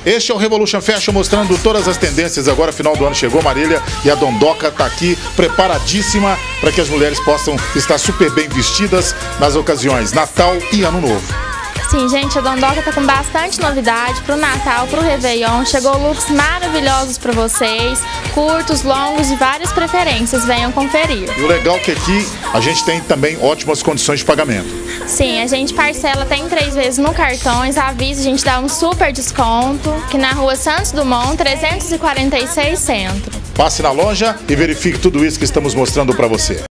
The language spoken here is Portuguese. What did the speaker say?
Este é o Revolution Fashion mostrando todas as tendências. Agora, final do ano chegou, Marília, e a Dondoca está aqui preparadíssima para que as mulheres possam estar super bem vestidas nas ocasiões Natal e Ano Novo. Sim, gente, a Dondoca tá com bastante novidade pro Natal, pro Réveillon. Chegou looks maravilhosos para vocês, curtos, longos e várias preferências. Venham conferir. E o legal é que aqui a gente tem também ótimas condições de pagamento. Sim, a gente parcela até em 3 vezes no cartões. Avisa, a gente dá um super desconto, que na rua Santos Dumont, 346 Centro. Passe na loja e verifique tudo isso que estamos mostrando para você.